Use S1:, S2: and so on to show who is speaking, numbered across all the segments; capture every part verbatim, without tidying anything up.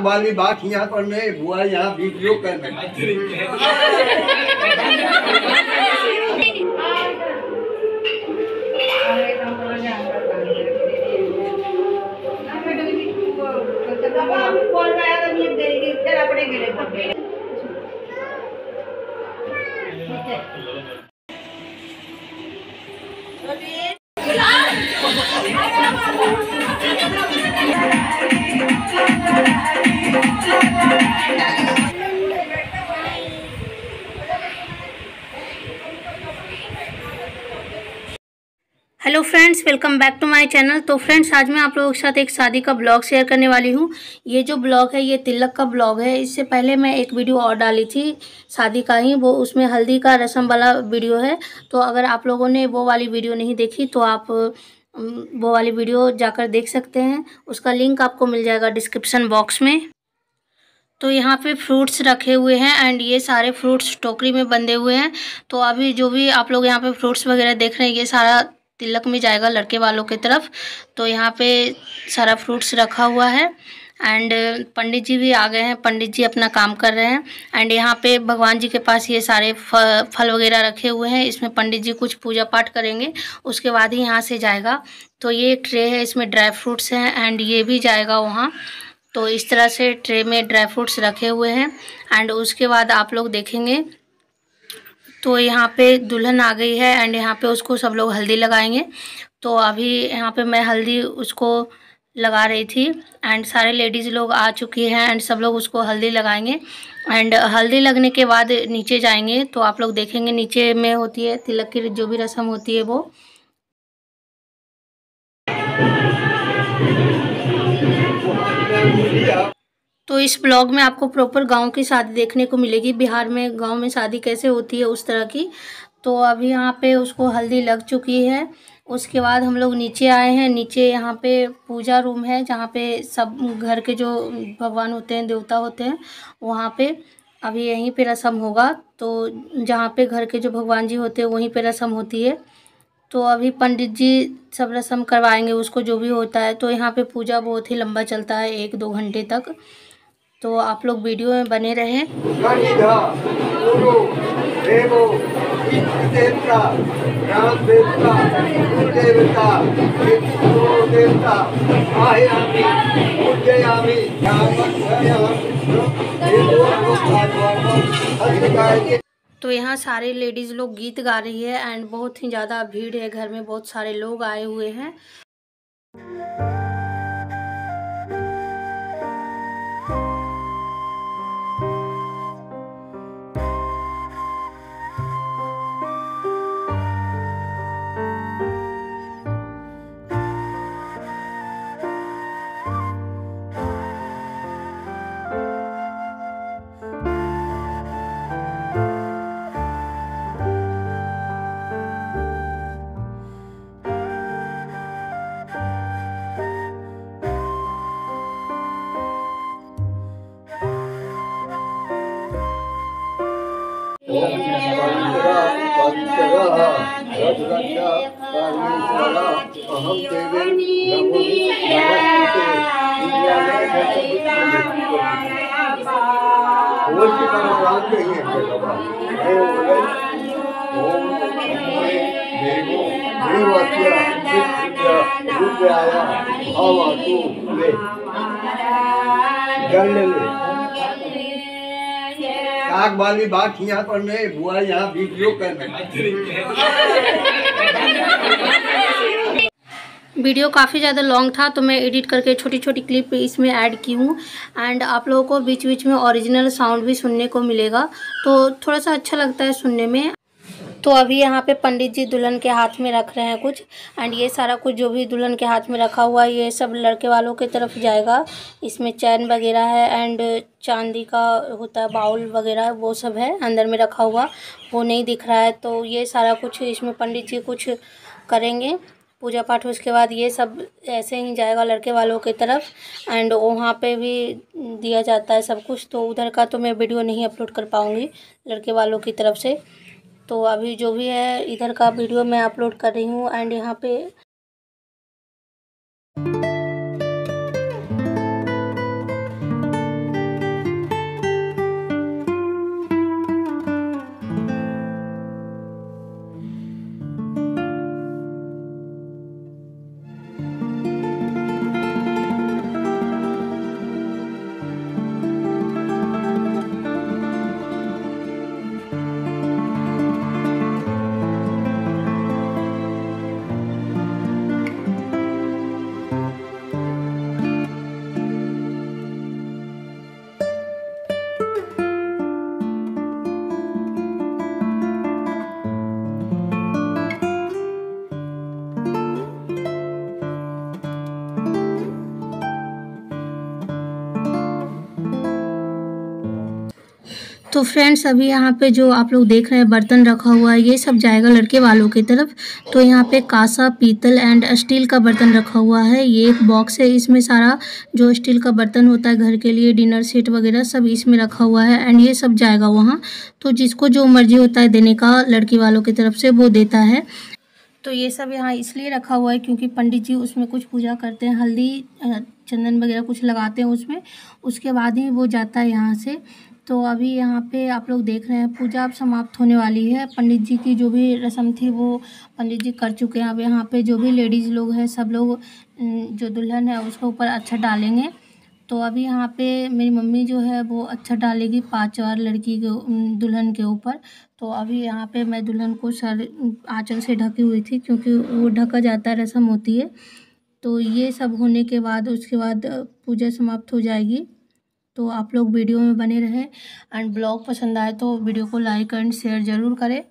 S1: आग वाली बात यहाँ पर नहीं, बुआ यहाँ वीडियो करने
S2: hello friends, welcome back to my channel. तो फ्रेंड्स, आज मैं आप लोगों के साथ एक शादी का ब्लॉग शेयर करने वाली हूँ। ये जो ब्लॉग है ये तिलक का ब्लॉग है। इससे पहले मैं एक वीडियो और डाली थी शादी का ही, वो उसमें हल्दी का रस्म वाला वीडियो है। तो अगर आप लोगों ने वो वाली वीडियो नहीं देखी तो आप वो वाली वीडियो जाकर देख सकते हैं। उसका लिंक आपको मिल जाएगा डिस्क्रिप्शन बॉक्स में। तो यहाँ पे फ्रूट्स रखे हुए हैं एंड ये सारे फ्रूट्स टोकरी में बंधे हुए हैं। तो अभी जो भी आप लोग यहाँ पे फ्रूट्स वगैरह देख रहे हैं ये सारा तिलक में जाएगा लड़के वालों की तरफ। तो यहाँ पे सारा फ्रूट्स रखा हुआ है एंड पंडित जी भी आ गए हैं। पंडित जी अपना काम कर रहे हैं एंड यहाँ पे भगवान जी के पास ये सारे फल वगैरह रखे हुए हैं। इसमें पंडित जी कुछ पूजा पाठ करेंगे, उसके बाद ही यहाँ से जाएगा। तो ये एक ट्रे है, इसमें ड्राई फ्रूट्स हैं एंड ये भी जाएगा वहाँ। तो इस तरह से ट्रे में ड्राई फ्रूट्स रखे हुए हैं एंड उसके बाद आप लोग देखेंगे तो यहाँ पे दुल्हन आ गई है एंड यहाँ पे उसको सब लोग हल्दी लगाएंगे। तो अभी यहाँ पे मैं हल्दी उसको लगा रही थी एंड सारे लेडीज़ लोग आ चुकी हैं एंड सब लोग उसको हल्दी लगाएंगे। एंड हल्दी लगने के बाद नीचे जाएंगे तो आप लोग देखेंगे नीचे में होती है तिलक की जो भी रस्म होती है वो। तो इस ब्लॉग में आपको प्रॉपर गांव की शादी देखने को मिलेगी। बिहार में गांव में शादी कैसे होती है उस तरह की। तो अभी यहाँ पे उसको हल्दी लग चुकी है। उसके बाद हम लोग नीचे आए हैं। नीचे यहाँ पे पूजा रूम है जहाँ पे सब घर के जो भगवान होते हैं, देवता होते हैं, वहाँ पे अभी यहीं पे रस्म होगा। तो जहाँ पे घर के जो भगवान जी होते हैं वहीं पे रस्म होती है। तो अभी पंडित जी सब रस्म करवाएंगे उसको जो भी होता है। तो यहाँ पे पूजा बहुत ही लंबा चलता है, एक दो घंटे तक। तो आप लोग वीडियो में बने रहें। तो यहाँ सारे लेडीज़ लोग गीत गा रही है एंड बहुत ही ज़्यादा भीड़ है, घर में बहुत सारे लोग आए हुए हैं।
S1: आग वाली बात यहाँ पर नहीं, बुआ यहाँ वीडियो करने।
S2: वीडियो काफ़ी ज़्यादा लॉन्ग था तो मैं एडिट करके छोटी छोटी क्लिप इसमें ऐड की हूँ एंड आप लोगों को बीच बीच में ओरिजिनल साउंड भी सुनने को मिलेगा। तो थोड़ा सा अच्छा लगता है सुनने में। तो अभी यहाँ पे पंडित जी दुल्हन के हाथ में रख रहे हैं कुछ एंड ये सारा कुछ जो भी दुल्हन के हाथ में रखा हुआ है ये सब लड़के वालों की तरफ जाएगा। इसमें चैन वगैरह है एंड चांदी का होता है बाउल वगैरह, वो सब है अंदर में रखा हुआ, वो नहीं दिख रहा है। तो ये सारा कुछ इसमें पंडित जी कुछ करेंगे पूजा पाठ। उसके बाद ये सब ऐसे ही जाएगा लड़के वालों की तरफ एंड वहाँ पे भी दिया जाता है सब कुछ। तो उधर का तो मैं वीडियो नहीं अपलोड कर पाऊँगी लड़के वालों की तरफ से। तो अभी जो भी है इधर का वीडियो मैं अपलोड कर रही हूँ एंड यहाँ पे तो फ्रेंड्स अभी यहाँ पे जो आप लोग देख रहे हैं बर्तन रखा हुआ है ये सब जाएगा लड़के वालों की तरफ। तो यहाँ पे कांसा, पीतल एंड स्टील का बर्तन रखा हुआ है। ये एक बॉक्स है, इसमें सारा जो स्टील का बर्तन होता है घर के लिए, डिनर सेट वगैरह सब इसमें रखा हुआ है एंड ये सब जाएगा वहाँ। तो जिसको जो मर्जी होता है देने का लड़की वालों की तरफ से वो देता है। तो ये सब यहाँ इसलिए रखा हुआ है क्योंकि पंडित जी उसमें कुछ पूजा करते हैं, हल्दी चंदन वगैरह कुछ लगाते हैं उसमें, उसके बाद ही वो जाता है यहाँ से। तो अभी यहाँ पे आप लोग देख रहे हैं पूजा अब समाप्त होने वाली है। पंडित जी की जो भी रस्म थी वो पंडित जी कर चुके हैं। अब यहाँ पे जो भी लेडीज़ लोग हैं सब लोग जो दुल्हन है उसके ऊपर अक्षत डालेंगे। तो अभी यहाँ पे मेरी मम्मी जो है वो अक्षत डालेगी पांच बार लड़की के दुल्हन के ऊपर। तो अभी यहाँ पे मैं दुल्हन को सर आंचल से ढकी हुई थी क्योंकि वो ढका जाता है, रस्म होती है। तो ये सब होने के बाद उसके बाद पूजा समाप्त हो जाएगी। तो आप लोग वीडियो में बने रहें एंड ब्लॉग पसंद आए तो वीडियो को लाइक एंड शेयर ज़रूर करें।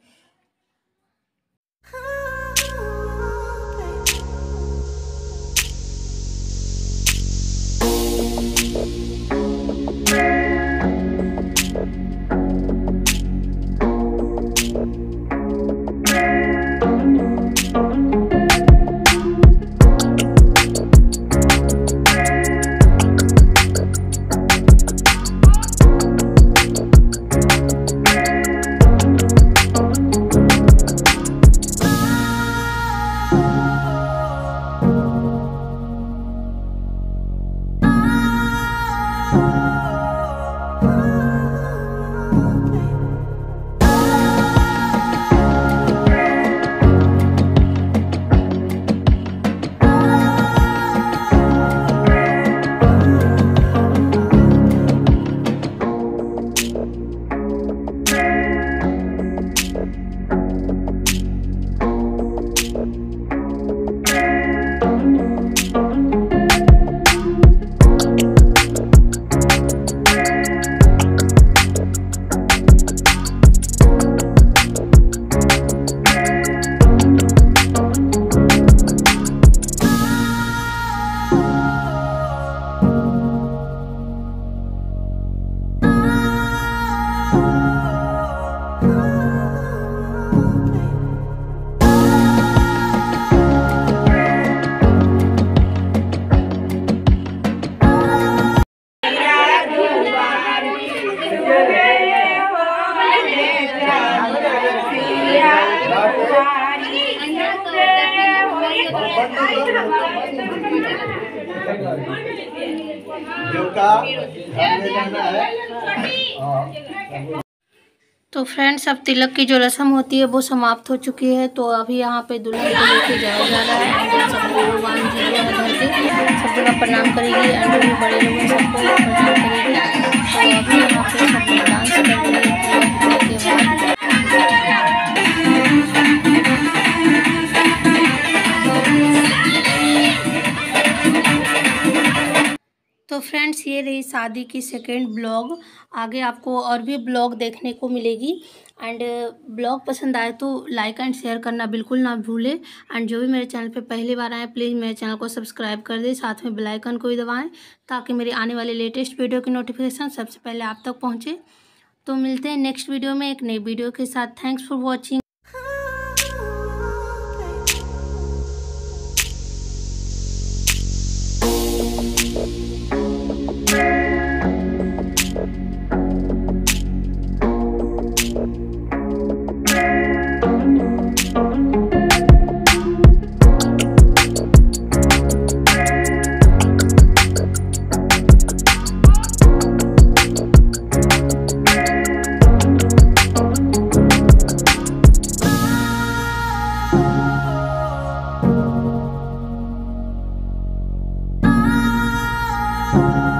S2: तो फ्रेंड्स अब तिलक की जो रस्म होती है वो समाप्त हो चुकी है। तो अभी यहाँ पे दुल्हन को लेके जाया जा रहा है। सब भगवान जी जो है घर के सब जगह प्रणाम करेगी एंड भी बड़े लोग सबको प्रणाम करेगी। तो अभी यहाँ पे सब डांस कर रही है। तो फ्रेंड्स ये रही शादी की सेकेंड ब्लॉग। आगे आपको और भी ब्लॉग देखने को मिलेगी एंड ब्लॉग पसंद आए तो लाइक एंड शेयर करना बिल्कुल ना भूलें। एंड जो भी मेरे चैनल पे पहली बार आए प्लीज़ मेरे चैनल को सब्सक्राइब कर दें, साथ में बेल आइकन को भी दबाएं ताकि मेरी आने वाली लेटेस्ट वीडियो की नोटिफिकेशन सबसे पहले आप तक पहुँचे। तो मिलते हैं नेक्स्ट वीडियो में एक नई वीडियो के साथ। Thanks for watching.
S3: Bye.